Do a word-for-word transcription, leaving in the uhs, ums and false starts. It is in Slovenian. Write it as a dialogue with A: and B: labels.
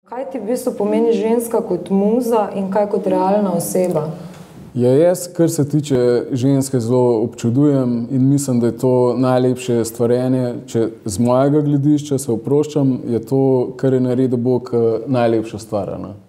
A: Kaj ti v bistvu pomeni ženska kot muza in kaj kot realna oseba?
B: Ja, jaz, kar se tiče ženske, zelo občudujem in mislim, da je to najlepše stvarjenje. Če z mojega gledišča se oproščam, je to, kar je naredil Bog, najlepša stvar.